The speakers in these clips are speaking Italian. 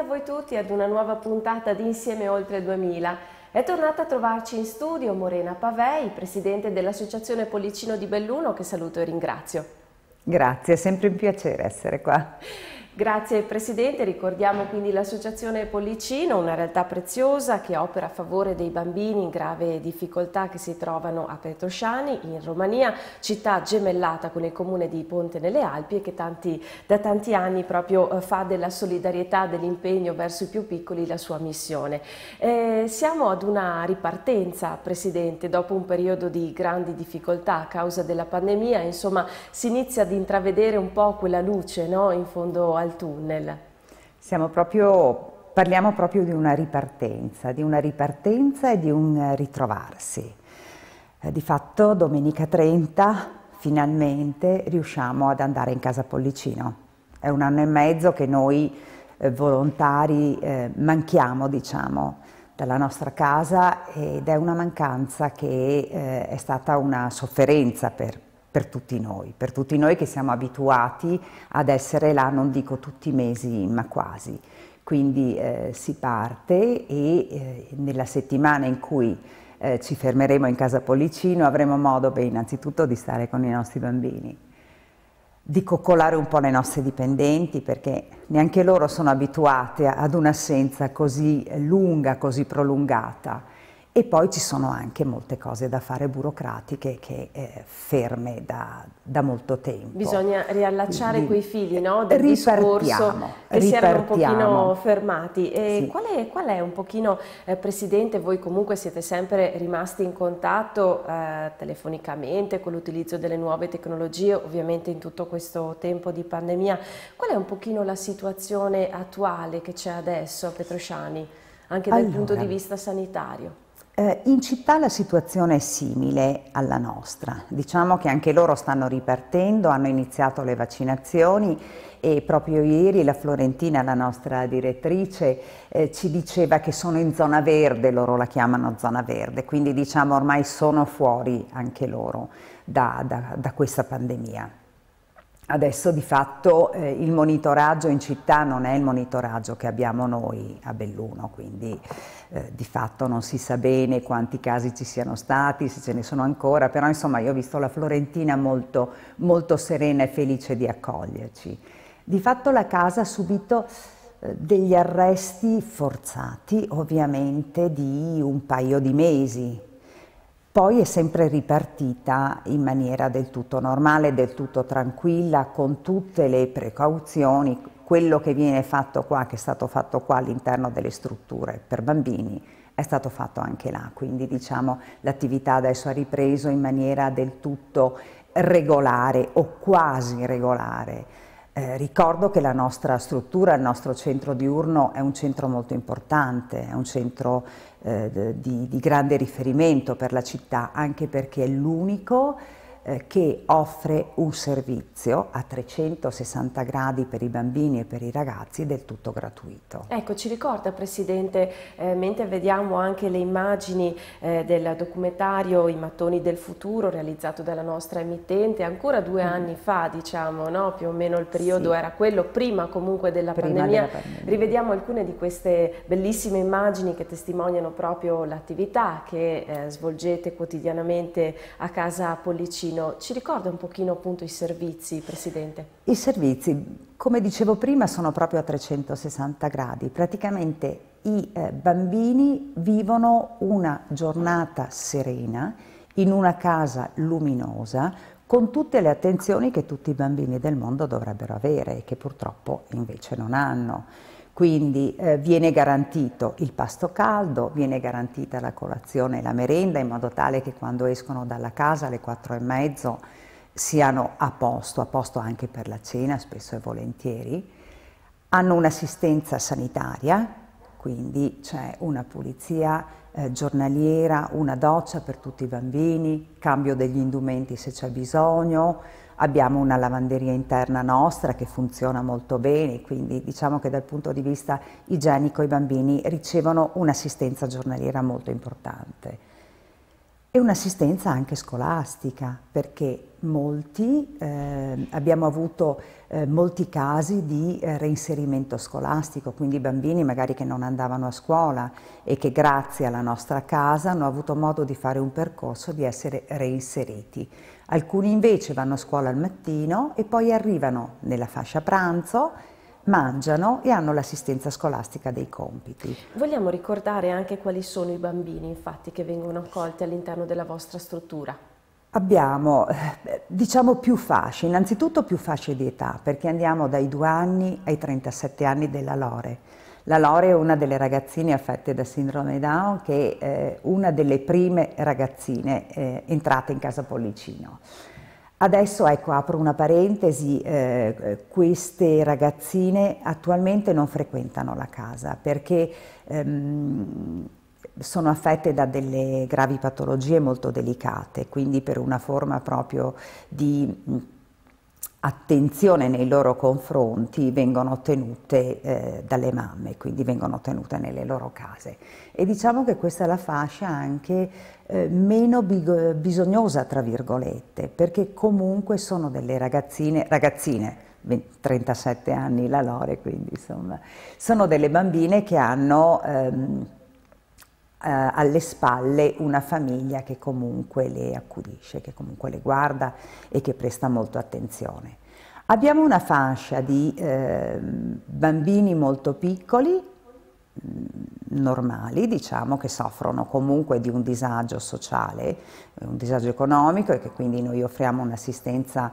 voi tutti ad una nuova puntata di Insieme Oltre 2000. È tornata a trovarci in studio Morena Pavei, presidente dell'Associazione Pollicino di Belluno, che saluto e ringrazio. Grazie, è sempre un piacere essere qua. Grazie Presidente, ricordiamo quindi l'Associazione Pollicino, una realtà preziosa che opera a favore dei bambini in grave difficoltà che si trovano a Petrosciani in Romania, città gemellata con il comune di Ponte nelle Alpi e che da tanti anni proprio fa della solidarietà, dell'impegno verso i più piccoli la sua missione. Siamo ad una ripartenza, Presidente, dopo un periodo di grandi difficoltà a causa della pandemia, insomma si inizia ad intravedere un po' quella luce, no? In fondo al tunnel. Parliamo proprio di una ripartenza e di un ritrovarsi. Di fatto domenica 30 finalmente riusciamo ad andare in casa Pollicino. È un anno e mezzo che noi volontari manchiamo, diciamo, dalla nostra casa, ed è una mancanza che è stata una sofferenza per tutti noi che siamo abituati ad essere là, non dico tutti i mesi, ma quasi. Quindi si parte e nella settimana in cui ci fermeremo in casa Pollicino avremo modo, innanzitutto di stare con i nostri bambini, di coccolare un po' le nostre dipendenti, perché neanche loro sono abituate ad un'assenza così lunga, così prolungata. E poi ci sono anche molte cose da fare burocratiche che ferme da molto tempo. Bisogna riallacciare quei fili, no, del discorso che si erano un pochino fermati. E sì. Qual è un pochino, Presidente, voi comunque siete sempre rimasti in contatto telefonicamente con l'utilizzo delle nuove tecnologie, ovviamente in tutto questo tempo di pandemia. Qual è un pochino la situazione attuale che c'è adesso a Petrosciani, anche dal punto di vista sanitario? In città la situazione è simile alla nostra, diciamo che anche loro stanno ripartendo, hanno iniziato le vaccinazioni e proprio ieri la Florentina, la nostra direttrice, ci diceva che sono in zona verde, loro la chiamano zona verde, quindi diciamo ormai sono fuori anche loro da questa pandemia. Adesso di fatto il monitoraggio in città non è il monitoraggio che abbiamo noi a Belluno, quindi di fatto non si sa bene quanti casi ci siano stati, se ce ne sono ancora, però insomma io ho visto la Florentina molto, molto serena e felice di accoglierci. Di fatto la casa ha subito degli arresti forzati, ovviamente di un paio di mesi. Poi è sempre ripartita in maniera del tutto normale, del tutto tranquilla, con tutte le precauzioni. Quello che viene fatto qua, che è stato fatto qua all'interno delle strutture per bambini, è stato fatto anche là. Quindi diciamo l'attività adesso ha ripreso in maniera del tutto regolare o quasi regolare. Ricordo che la nostra struttura, il nostro centro diurno è un centro molto importante, è un centro di grande riferimento per la città, anche perché è l'unico che offre un servizio a 360 gradi per i bambini e per i ragazzi del tutto gratuito. Ecco, ci ricorda Presidente, mentre vediamo anche le immagini del documentario I mattoni del futuro realizzato dalla nostra emittente, ancora 2 anni fa, diciamo, no? Più o meno il periodo era quello, prima comunque della pandemia. Rivediamo alcune di queste bellissime immagini che testimoniano proprio l'attività che svolgete quotidianamente a casa Pollicino. Ci ricorda un pochino appunto i servizi, Presidente? I servizi, come dicevo prima, sono proprio a 360 gradi. Praticamente i bambini vivono una giornata serena in una casa luminosa con tutte le attenzioni che tutti i bambini del mondo dovrebbero avere e che purtroppo invece non hanno. Quindi viene garantito il pasto caldo, viene garantita la colazione e la merenda in modo tale che quando escono dalla casa alle 4:30 siano a posto anche per la cena, spesso e volentieri. Hanno un'assistenza sanitaria, quindi c'è una pulizia giornaliera, una doccia per tutti i bambini, cambio degli indumenti se c'è bisogno. Abbiamo una lavanderia interna nostra che funziona molto bene, quindi diciamo che dal punto di vista igienico i bambini ricevono un'assistenza giornaliera molto importante. E un'assistenza anche scolastica, perché abbiamo avuto molti casi di reinserimento scolastico, quindi bambini magari che non andavano a scuola e che grazie alla nostra casa hanno avuto modo di fare un percorso, di essere reinseriti. Alcuni invece vanno a scuola al mattino e poi arrivano nella fascia pranzo, mangiano e hanno l'assistenza scolastica dei compiti. Vogliamo ricordare anche quali sono i bambini, infatti, che vengono accolti all'interno della vostra struttura? Abbiamo, diciamo, più fasce, innanzitutto più fasce di età, perché andiamo dai 2 anni ai 37 anni della Lore. La Lore è una delle ragazzine affette da sindrome Down, che è una delle prime ragazzine entrate in Casa Pollicino. Adesso, ecco, apro una parentesi, queste ragazzine attualmente non frequentano la casa perché sono affette da delle gravi patologie molto delicate, quindi per una forma proprio di attenzione nei loro confronti vengono tenute dalle mamme, quindi vengono tenute nelle loro case. E diciamo che questa è la fascia anche meno bisognosa, tra virgolette, perché comunque sono delle ragazzine, 37 anni la Lore, quindi insomma, sono delle bambine che hanno alle spalle una famiglia che comunque le accudisce, che comunque le guarda e che presta molto attenzione. Abbiamo una fascia di bambini molto piccoli, normali, diciamo, che soffrono comunque di un disagio sociale, un disagio economico, e che quindi noi offriamo un'assistenza,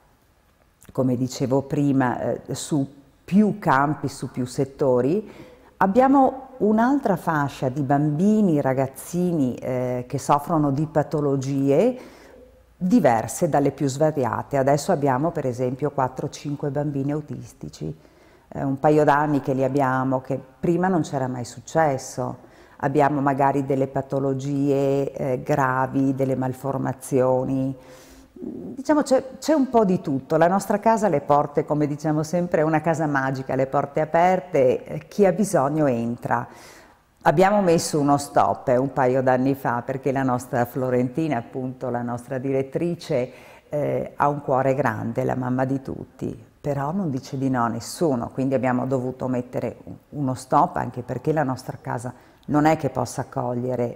come dicevo prima, su più campi, su più settori. Abbiamo un'altra fascia di bambini, ragazzini che soffrono di patologie diverse dalle più svariate. Adesso abbiamo per esempio 4-5 bambini autistici, un paio d'anni che li abbiamo, che prima non c'era mai successo. Abbiamo magari delle patologie gravi, delle malformazioni. Diciamo c'è un po' di tutto. La nostra casa, le porte, come diciamo sempre, è una casa magica, le porte aperte, chi ha bisogno entra. Abbiamo messo uno stop un paio d'anni fa perché la nostra Florentina, appunto la nostra direttrice, ha un cuore grande, la mamma di tutti, però non dice di no a nessuno, quindi abbiamo dovuto mettere uno stop, anche perché la nostra casa non è che possa accogliere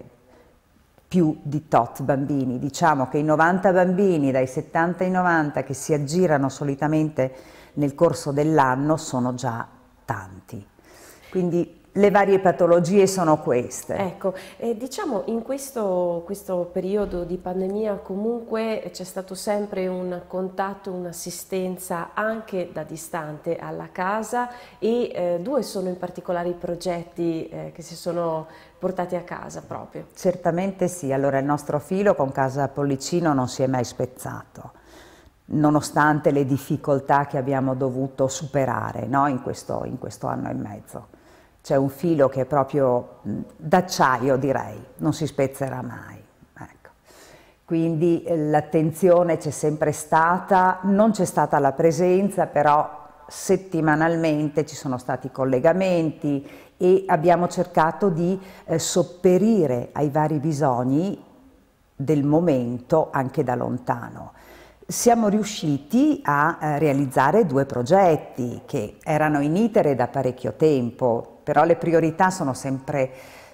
più di tot bambini. Diciamo che i 90 bambini, dai 70 ai 90, che si aggirano solitamente nel corso dell'anno sono già tanti. Quindi le varie patologie sono queste. Ecco, diciamo in questo periodo di pandemia comunque c'è stato sempre un contatto, un'assistenza anche da distante alla casa, e 2 sono in particolare i progetti che si sono portati a casa proprio. Certamente sì, allora il nostro filo con Casa Pollicino non si è mai spezzato, nonostante le difficoltà che abbiamo dovuto superare, no? in questo anno e mezzo. C'è un filo che è proprio d'acciaio, direi, non si spezzerà mai. Ecco. Quindi l'attenzione c'è sempre stata, non c'è stata la presenza, però settimanalmente ci sono stati collegamenti e abbiamo cercato di sopperire ai vari bisogni del momento anche da lontano. Siamo riusciti a realizzare 2 progetti che erano in iter da parecchio tempo, però le priorità sono sempre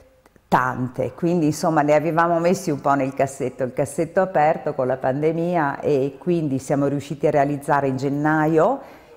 tante, quindi insomma le avevamo messi un po' nel cassetto, il cassetto aperto con la pandemia, e quindi siamo riusciti a realizzare in gennaio,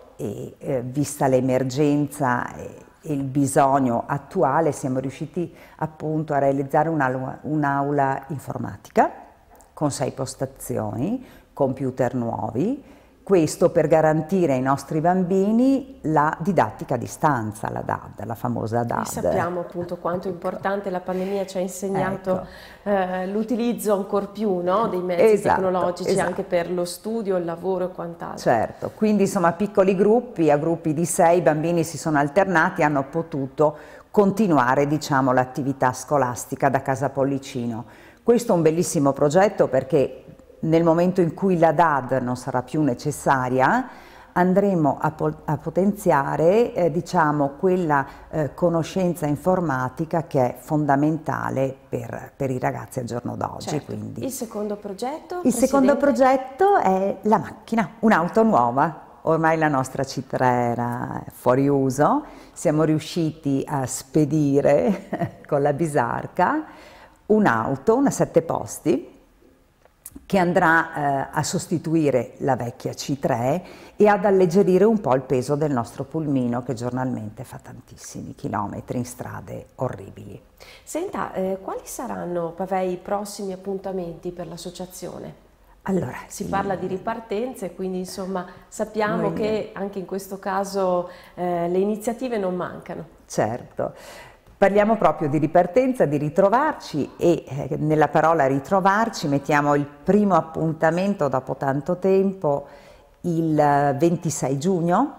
e vista l'emergenza e il bisogno attuale, siamo riusciti appunto a realizzare un'aula informatica con 6 postazioni, computer nuovi, questo per garantire ai nostri bambini la didattica a distanza, la DAD, la famosa DAD. E sappiamo appunto quanto è importante, la pandemia ci ha insegnato l'utilizzo ancor più, no, dei mezzi tecnologici anche per lo studio, il lavoro e quant'altro. Certo, quindi insomma piccoli gruppi, a gruppi di 6 bambini si sono alternati e hanno potuto continuare, diciamo, l'attività scolastica da Casa Pollicino. Questo è un bellissimo progetto perché nel momento in cui la DAD non sarà più necessaria, andremo a potenziare diciamo, quella conoscenza informatica che è fondamentale per i ragazzi al giorno d'oggi. Certo. Il secondo progetto? Il secondo progetto è la macchina, un'auto nuova. Ormai la nostra C3 era fuori uso, siamo riusciti a spedire con la bisarca un'auto, una 7 posti, che andrà a sostituire la vecchia C3 e ad alleggerire un po' il peso del nostro pulmino che giornalmente fa tantissimi chilometri in strade orribili. Senta, quali saranno, Pavei, i prossimi appuntamenti per l'associazione? Allora, si parla di ripartenze, quindi insomma sappiamo che anche in questo caso le iniziative non mancano. Certo. Parliamo proprio di ripartenza, di ritrovarci e nella parola ritrovarci mettiamo il primo appuntamento dopo tanto tempo il 26 giugno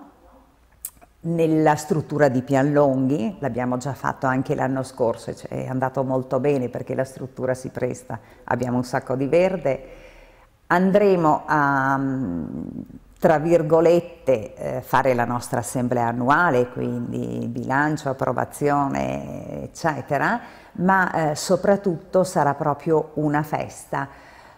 nella struttura di Pianlonghi, l'abbiamo già fatto anche l'anno scorso e è andato molto bene perché la struttura si presta, abbiamo un sacco di verde. Andremo a, tra virgolette, fare la nostra assemblea annuale, quindi bilancio, approvazione, eccetera, ma soprattutto sarà proprio una festa.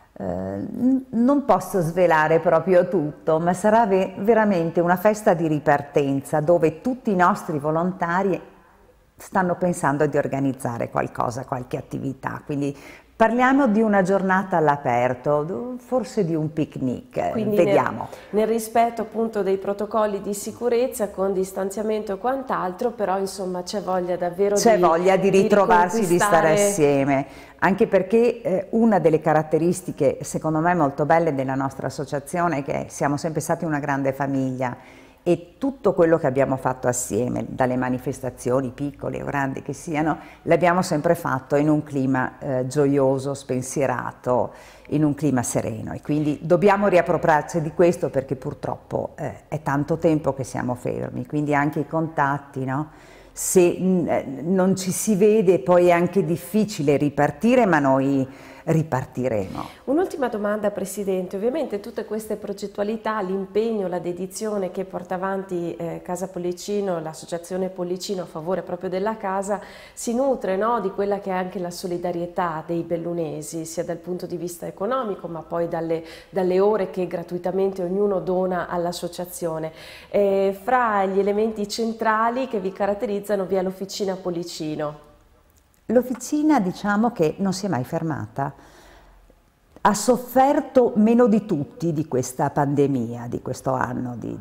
Non posso svelare proprio tutto, ma sarà veramente una festa di ripartenza dove tutti i nostri volontari stanno pensando di organizzare qualcosa, qualche attività, quindi parliamo di una giornata all'aperto, forse di un picnic, quindi vediamo. Nel rispetto appunto dei protocolli di sicurezza, con distanziamento e quant'altro, però insomma c'è voglia davvero di ritrovarsi, di stare assieme, anche perché una delle caratteristiche secondo me molto belle della nostra associazione è che siamo sempre stati una grande famiglia e tutto quello che abbiamo fatto assieme, dalle manifestazioni piccole o grandi che siano, l'abbiamo sempre fatto in un clima gioioso, spensierato, in un clima sereno e quindi dobbiamo riappropriarci di questo perché purtroppo è tanto tempo che siamo fermi, quindi anche i contatti, no? Se non ci si vede poi è anche difficile ripartire, ma noi ripartiremo. Un'ultima domanda, Presidente. Ovviamente tutte queste progettualità, l'impegno, la dedizione che porta avanti Casa Pollicino, l'associazione Pollicino a favore proprio della casa, si nutre, no, di quella che è anche la solidarietà dei bellunesi, sia dal punto di vista economico, ma poi dalle ore che gratuitamente ognuno dona all'associazione. Fra gli elementi centrali che vi caratterizzano vi è l'Officina Pollicino. L'officina diciamo che non si è mai fermata, ha sofferto meno di tutti di questa pandemia, di questo anno di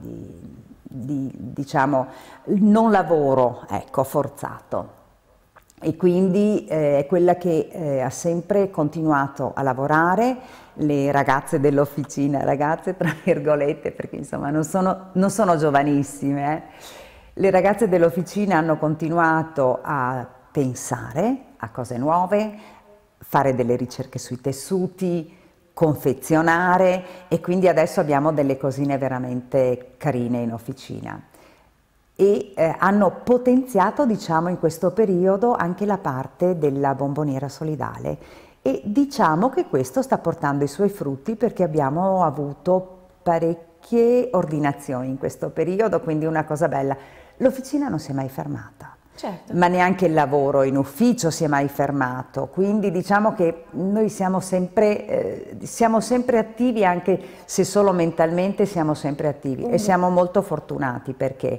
diciamo, non lavoro, ecco, forzato e quindi è quella che ha sempre continuato a lavorare. Le ragazze dell'officina, ragazze tra virgolette perché insomma non sono giovanissime, le ragazze dell'officina hanno continuato a pensare a cose nuove, fare delle ricerche sui tessuti, confezionare e quindi adesso abbiamo delle cosine veramente carine in officina e hanno potenziato diciamo in questo periodo anche la parte della bomboniera solidale e diciamo che questo sta portando i suoi frutti perché abbiamo avuto parecchie ordinazioni in questo periodo, quindi una cosa bella. L'officina non si è mai fermata. Certo. Ma neanche il lavoro in ufficio si è mai fermato, quindi diciamo che noi siamo sempre attivi anche se solo mentalmente siamo sempre attivi e siamo molto fortunati perché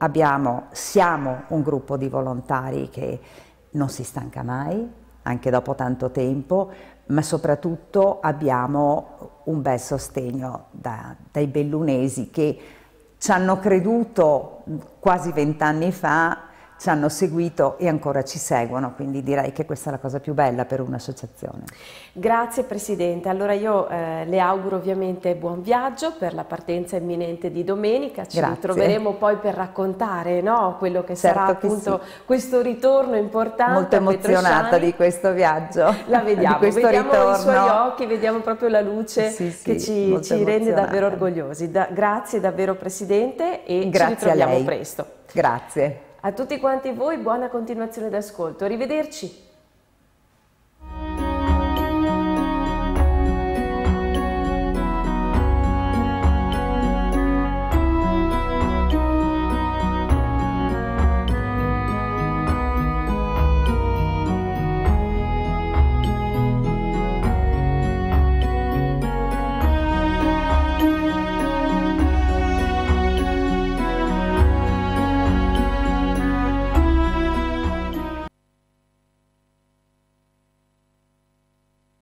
siamo un gruppo di volontari che non si stanca mai, anche dopo tanto tempo, ma soprattutto abbiamo un bel sostegno dai bellunesi che ci hanno creduto quasi 20 anni fa, ci hanno seguito e ancora ci seguono, quindi direi che questa è la cosa più bella per un'associazione. Grazie Presidente, allora io le auguro ovviamente buon viaggio per la partenza imminente di domenica, ci ritroveremo poi per raccontare, no, quello che sarà appunto questo ritorno importante. Molto emozionata di questo viaggio, la vediamo, vediamo i suoi occhi, vediamo proprio la luce che ci rende davvero orgogliosi. Grazie davvero Presidente e ci ritroviamo presto. Grazie. A tutti quanti voi buona continuazione d'ascolto, arrivederci.